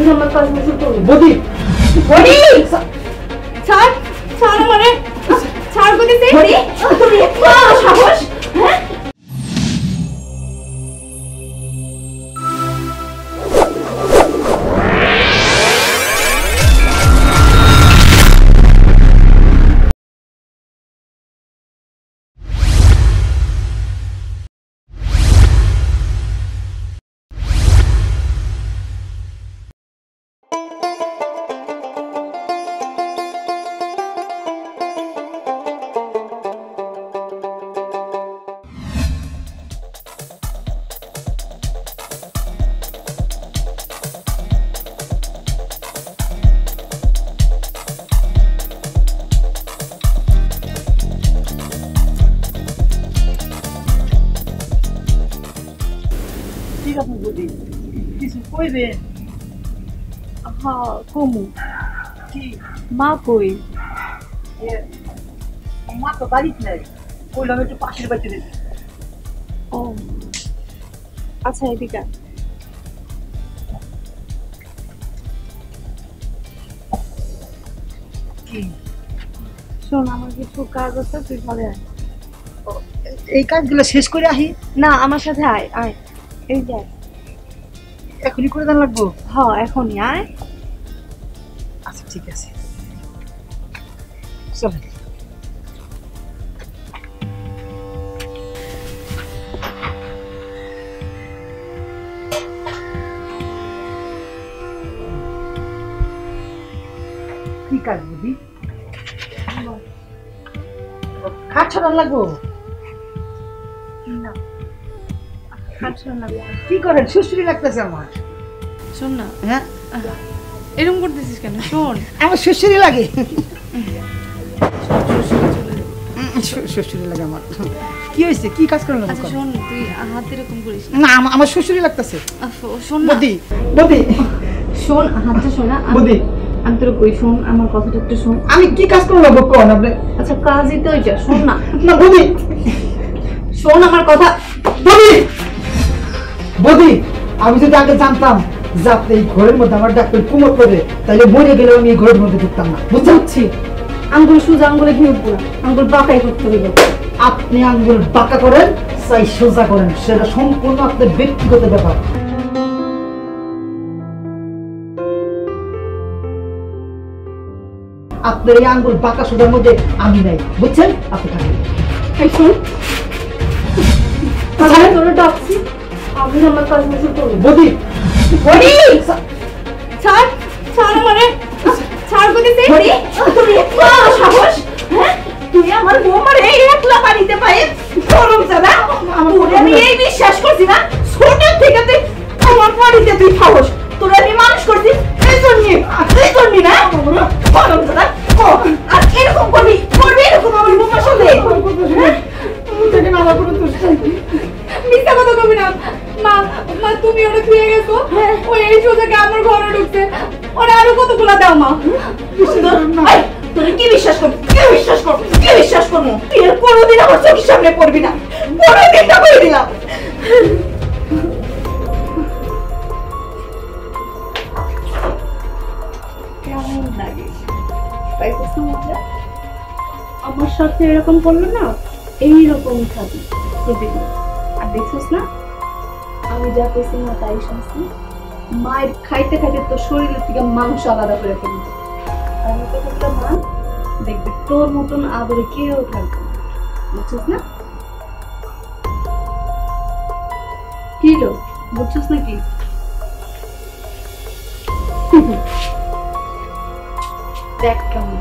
আপনি আমার কাজ মিছিল করুন। বদি বডি ছাড় ছাড় আমারে ছাড় বদিতে বডি তুমি এত সাহস হ্যাঁ ঠিক আছে বদি কিছু কইবে হ্যাঁ কমু কি মা কই মা তো বাড়িতে নাই কইলাম একটু পাশের বাড়িতে যেতে ও আচ্ছা এদিকে আয়। কি শোন আমার কিছু কাজ আছে তুই ঘরে আয় এই কাজগুলো শেষ করে আহি না আমার সাথে আয় আয় এই যে আয়। এখনই করে দেন লাগবো হ্যাঁ এখনই আয় আচ্ছা ঠিক আছে চলেন কি কাজ বুঝি খাট ছাড়ান লাগবো না আচ্ছা না কি করেন সুশ্রী লাগতেছে আমার শোন না হ্যাঁ এরকম করতেছিস কেন শোন আমার সুশ্রী লাগে শ্বশুরি লাগে আমার কি হয়েছে কি কাজ করলেন আচ্ছা শোন তুই হাত এরকম করিস না আমার শ্বশুরি লাগতেছে শোন না বদি বদি শোন হাতটা শোন না বদি আমি তোর কই শোন আমার কথাটা একটু শোন আমি কি কাজ করলাম কোন আপনি আচ্ছা কাজই তো এটা শোন না না বদি শোন আমার কথা বদি বদি আমি যদি আগে জানতাম যে আপনি এই ঘরের মধ্যে আমার ডাক্তার কুমোর করে তাহলে মরে গেলেও আমি এই ঘরের মধ্যে ঢুকতাম না বুঝছি আঙ্গুল সোজা আঙ্গুলে ঘি উঠবো না আঙ্গুল বাঁকাই করতে হইব আপনি আঙ্গুল বাঁকা করেন চাই সোজা করেন সেটা সম্পূর্ণ আপনার ব্যক্তিগত ব্যাপার আপনার এই আঙ্গুল বাঁকা সোজার মধ্যে আমি নাই বুঝছেন আপনি থাকেন এই শোন আমি তোর ডাকছি আমি আমার কাজ মিছিল করবো বদি বডি ছাড় ছাড় আমারে ছাড় বদিতে বডি তুমি এত সাহস হ্যাঁ তুই আমার বৌমারে একলা বাড়িতে পায়ে গরম জানা তোরে আমি এই বিশ্বাস করছি না ছোট থেকে তুই আমার বাড়িতে তুই সাহস তোরে আমি মানুষ করছি এই জন্য না গরম জানা আর এরকম করবি এরকম আমার বৌমার সাথে আমার কোনো দোষ নাই মিথ্যা কথা কবি না মা মা তুমি ওটা ধুয়ে গেছো ওই এই সোজাকে আমার ঘরে ঢুকছে ওরা আরো কতগুলা দাও মা তোরা কি বিশ্বাস করবো তুই এর কোনোদিন আমার চোখের সামনে পড়বি না কোনোদিন না বলে দিলাম কেমন লাগে পাইতেছ মজা আমার সাথে এরকম করলো না এইরকম থাকি প্রতিদিন আর দেখছিস না আমি যা পেয়েছি না তাই শুনছি মায়ের খাইতে খাইতে তোর শরীরের থেকে মাংস আলাদা করে ফেলবে আমি তো বললাম মা দেখবে তোর মতন আদরে কেউ থাকবে বুঝছিস না কি লো বুঝছিস নাকি দেখ কেমন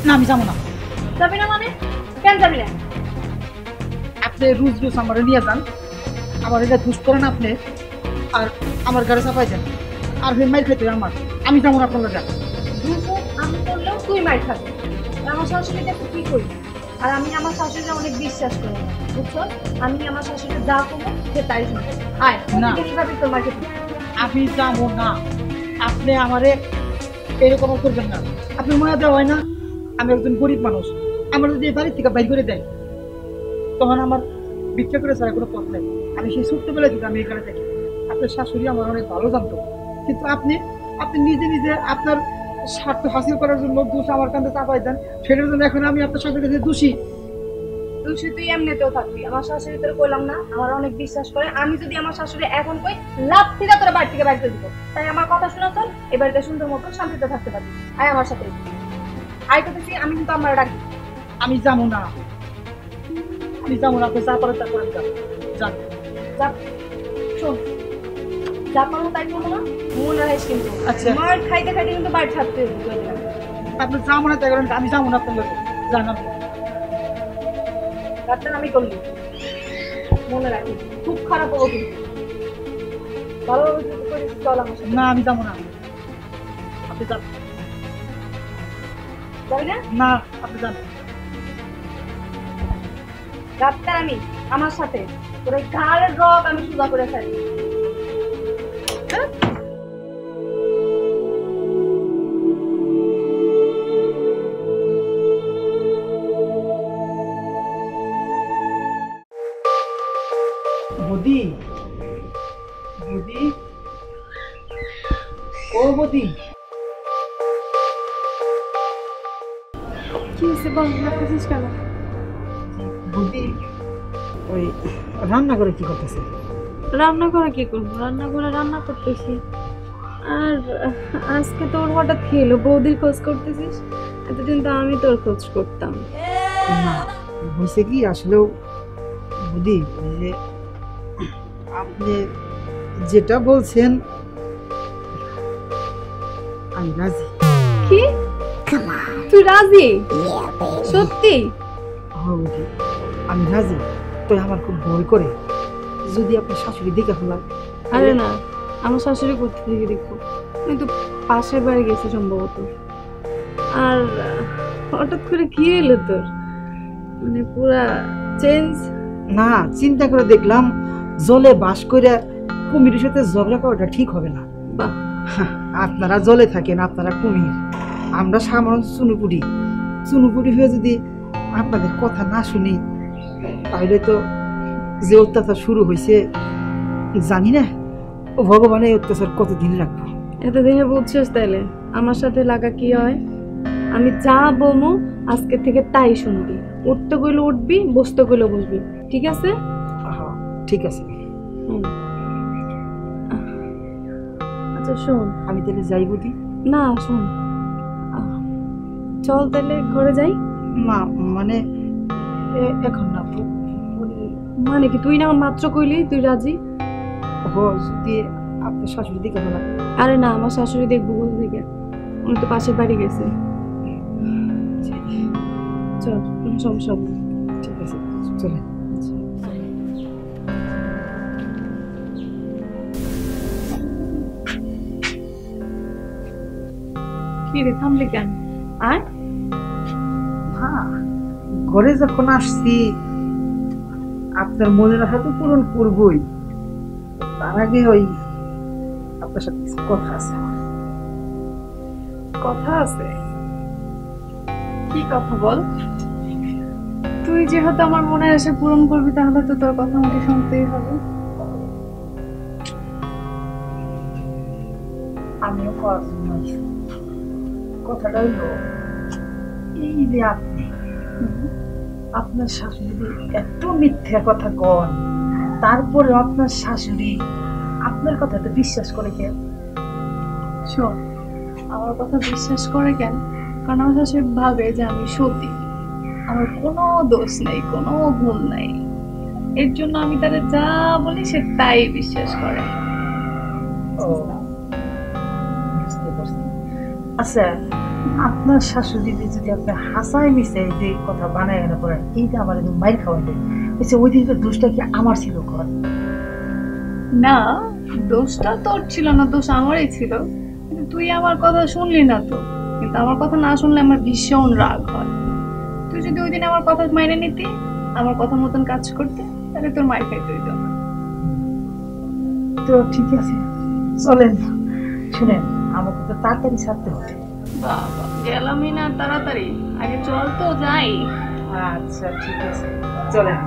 না আমি যাবো না। যাবি না মানে? কেন যাবি না? আপনি রোজ রোজ আমার নিয়ে যান, আমার এটা দুষ করেন আপনি, আর আমার ঘরে চাপাই যান, আর মাইর খাইতে আমার, আমি যাবো না আপনার কাছে। আমি করলেও তুই মার খাবি। আমার শাশুড়িকে তুই কি করি? আর আমি আমার শাশুড়িকে অনেক বিশ্বাস করি, বুঝছো? আমি আমার শাশুড়িকে যা করবো সে তাই শুনবো। আয় না। কিভাবে তোর মাকে আমি যাবো না, আপনি আমারে এরকম করবেন না। আপনি মনে দেওয়া হয় না আমি একজন গরিব মানুষ, আমার যদি এই বাড়ি থেকে বাইর করে দেয় তখন আমার ভিক্ষা করে ছাড়া কোনো পথ নেই। আমি সেই ছোট্টবেলা থেকে আমি এখানে থাকি, আপনার শাশুড়ি আমার অনেক ভালো জানতো, কিন্তু আপনি আপনি নিজে নিজে আপনার স্বার্থ হাসিল করার জন্য দোষ আমার কাছে চাপাই দেন, সেটার জন্য এখন আমি আপনার শাশুড়ির কাছে দোষী। তুই এমনিতেও থাকবি, আমার শাশুড়ি তোর কইলাম না আমার অনেক বিশ্বাস করে। আমি যদি আমার শাশুড়ি এখন কই লাভ থেকে তোর বাড়ি থেকে বাইরে দিব, তাই আমার কথা শোনা চল, এ বাড়িতে সুন্দর মতো শান্তিতে থাকতে পারবি। আয় আমার সাথে। আয় করতেছি আমি, কিন্তু আমার ডাকি। আমি যাবো না, আমি যাবো না, আপনি যা পারেন তা করেন, যান যা, শোন, যা পারো তাই করবো না, মনে রাখিস কিন্তু। আচ্ছা। মার খাইতে খাইতে কিন্তু বাড়ি থাকতে হবে। আপনি যাবো না তাই করেন, আমি যাবো না আপনার কাছে, যান আপনি। ডাক্তার আমি করলি, মনে রাখি খুব খারাপ হবো কিন্তু। ভালোভাবে যদি করিস চল আমার সাথে। না আমি যাবো না, আপনি যান। যাবি না? না আপনি যান। ডাক্তার আমি, আমার সাথে তোর এই ঘাড়ের রগ আমি সোজা করে ফেলি। বদি, বদি, ও বদি, কি হয়েছে বল, ডাকতেছিস কেন? বদি, ওই রান্না করে কি করতেছে? রান্না করে কি করবো? রান্না করে রান্না করতেছি। আর আজকে তোর হঠাৎ কি এলো? বৌদির খোঁজ করতেছিস? এতদিন তো আমি তোর খোঁজ করতাম। না হয়েছে কি আসলেও বদি, ওই যে আপনি যেটা বলছেন আমি রাজি। কি? তুই রাজি? সত্যি? হ্যাঁ বদি, আমি রাজি। তো আমার খুব ভয় করে যদি আপনার শাশুড়ি দেখে ফেলার। আরে না, আমার শাশুড়ি কোথা থেকে দেখবো? আমি তো পাশের বাড়ি গেছি সম্ভবত। আর হঠাৎ করে কি এলো তোর? মানে পুরা চেঞ্জ। না, চিন্তা করে দেখলাম জলে বাস করে কুমিরের সাথে ঝগড়া করাটা ঠিক হবে না। বাহ, আপনারা জলে থাকেন, আপনারা কুমির, আমরা সাধারণ চুনুপুটি। চুনুপুটি হয়ে যদি আপনাদের কথা না শুনি তাহলে তো যে অত্যাচার শুরু হয়েছে জানি না ও ভগবান এই অত্যাচার কতদিন রাখবো। এতদিনে বুঝছিস তাইলে আমার সাথে লাগা কি হয়? আমি যা বলবো আজকে থেকে তাই শুনবি। উঠতে গেলে উঠবি, বসতে গেলে বসবি, ঠিক আছে? হ্যাঁ ঠিক আছে। হুম। আচ্ছা শোন, আমি তাহলে যাই বদি? না শোন, চল তাহলে ঘরে যাই। না মানে এখন না। মানে কি, তুই না মাত্র কইলি তুই রাজি? যদি আপনার শাশুড়ি দিকে বলা। আরে না, আমার শাশুড়ি দেখবো কোথা থেকে? উনি তো পাশের বাড়ি গেছে। চল, কোনো সমস্যা হবে না। ঠিক আছে চলে। কি রে, থামলি কেন? আর ঘরে যখন আসছি আপনার মনের আশা তো পূরণ করবই, তার আগে ওই আপনার সাথে কিছু কথা আছে। কথা আছে? কি কথা বল? তুই যেহেতু আমার মনের আশা পূরণ করবি তাহলে তো তোর কথা আমাকে শুনতেই হবে। আমিও করার জন্য আইছি। কথাটা হইল এই যে আপনি আপনার শাশুড়ি এত মিথ্যা কথা কন, তারপরে আপনার শাশুড়ি আপনার কথা তো বিশ্বাস করে কেন? শোন, আমার কথা বিশ্বাস করে কেন? কারণ আমার শাশুড়ি ভাবে যে আমি সতী, আমার কোনো দোষ নাই, কোনো ভুল নাই। এর জন্য আমি তাদের যা বলি সে তাই বিশ্বাস করে। ও বুঝতে পারছি। আচ্ছা আপনার শাশুড়ি যদি আপনি হাসায় মিশে যে কথা বানায় না করেন, এইটা আমার একদম মাইর খাওয়াই দেয়। ওই দিনটা দোষটা কি আমার ছিল ঘর? না, দোষটা তোর ছিল না, দোষ আমারই ছিল। কিন্তু তুই আমার কথা শুনলি না তো। কিন্তু আমার কথা না শুনলে আমার ভীষণ রাগ হয়। তুই যদি ওই দিন আমার কথা মাইনে নিতি, আমার কথা মতন কাজ করতে, তাহলে তোর মাইর খাইতে হইতো না। তো ঠিক আছে, চলেন। শুনেন, আমাকে তো তাড়াতাড়ি ছাড়তে হবে। বাবা, গেলামই না তাড়াতাড়ি, আগে চল তো যাই। আচ্ছা ঠিক আছে, চলেন।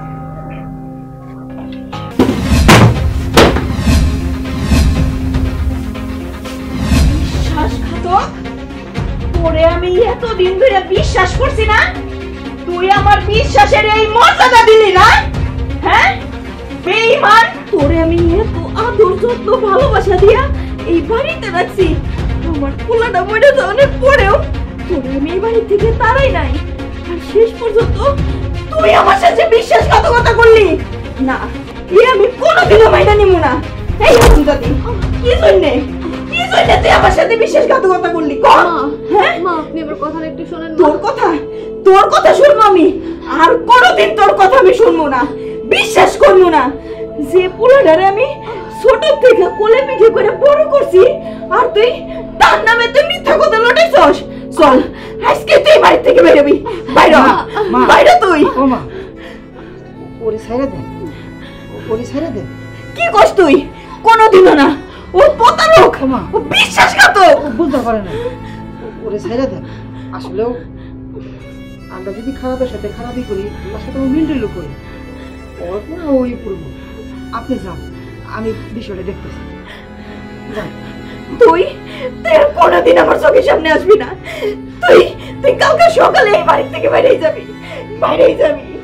বিশ্বাসঘাতক, তোরে আমি এতদিন ধরে বিশ্বাস করছি না, তুই আমার বিশ্বাসের এই মর্যাদা দিলি না? হ্যাঁ বেঈমান, তোরে আমি এত আদর যত্ন ভালোবাসা দিয়া এই বাড়িতে রাখছি, আমার পোলাটা মরে যাওয়ার পরেও তোরে আমি এই বাড়ি থেকে তাড়াই নাই, আর শেষ পর্যন্ত তুই আমার সাথে বিশ্বাসঘাতকতা করলি। না, এ আমি কোনোদিনও মাইনা নিব না। এই হারামজাদি, কি জন্যে তুই আমার সাথে বিশ্বাসঘাতকতা করলি? হ্যাঁ মা, আপনি আমার কথাটা একটু শোনেন। তোর কথা শুনবো আমি, আর কোনোদিন তোর কথা আমি শুনবো না, বিশ্বাস করবো না। যে পোলাটারে আমি ছোট থেকে কোলে পিঠে করে বড় করছি, আর তুই তার নামে তুই মিথ্যা কথা লটাইছস। চল, আজকে তুই বাড়ি থেকে বেরোবি। বাইরে তুই। ও মা, ওরে ছেড়ে দেন, ওরে ছেড়ে দেন। কি করছ তুই? কোনোদিনও না, ও প্রতারক, ওমা, ও বিশ্বাসঘাতক। বুঝতে পারে না, ওরে ছেড়ে দেন। আসলেও আমরা যদি খারাপের সাথে খারাপই করি, তার সাথে মিলটিল করি, ওর পুরো ওই করবো। আপনি যান, আমি বিষয়টা দেখতেছি। যান। তুই আর কোনোদিন আমার চোখের সামনে আসবি না। তুই কালকে সকালে এই বাড়ি থেকে বাইরেই যাবি, বাইরেই যাবি।